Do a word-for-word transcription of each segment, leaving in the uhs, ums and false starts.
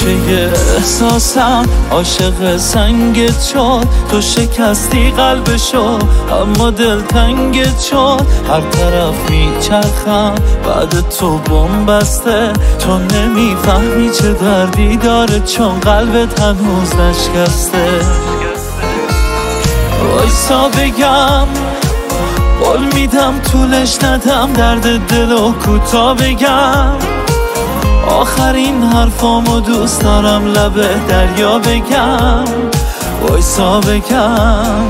گوشه احساسم عاشق سنگت شد. تو شکستی قلبشو اما دل تنگت شد. هر طرف میچرخم بعد تو بم بسته. تو نمیفهمی چه دردی داره چون قلبت هنوز نشکسته. وایسا بگم قول میدم طولش ندم درد دل و کوتا بگم. آخرین حرفامو دوست دارم لب دریا بگم. وایسا بگم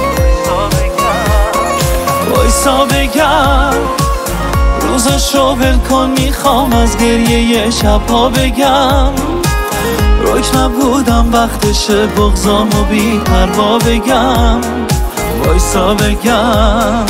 وایسا بگم روزاشو ول کن میخوام از گریه شبها بگم. رک نبودم وقتشه بغضامو بی پروا بگم. وایسا بگم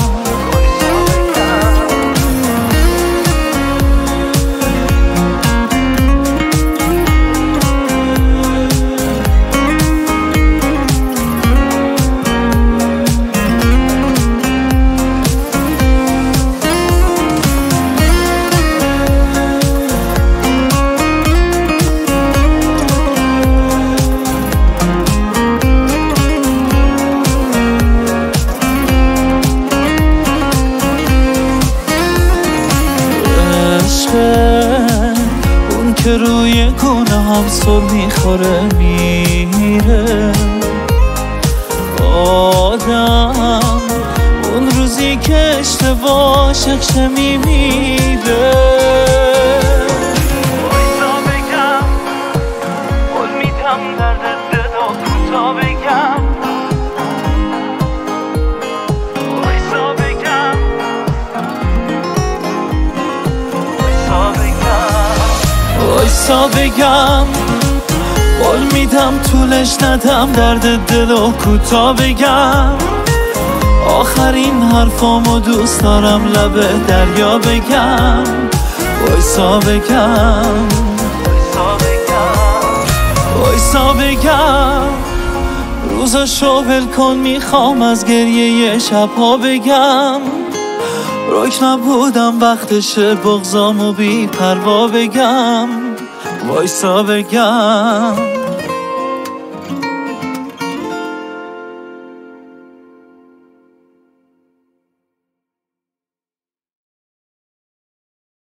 اون که روی گونه هم سر میخوره میره. آدم اون روزی که اشتباه شخشه میمیره. وایسا بگم قول میدم درد دل و کوتا بگم. وایسا بگم وایسا بگم قول میدم طولش ندم درد دل و کوتا بگم. آخرین حرفامو دوست دارم لب دریا بگم. وایسا بگم وایسا بگم روزاشو ول کن میخوام از گریه شبها بگم. رک نبودم وقتشه بغضامو بی پروا بگم. وایسا بگم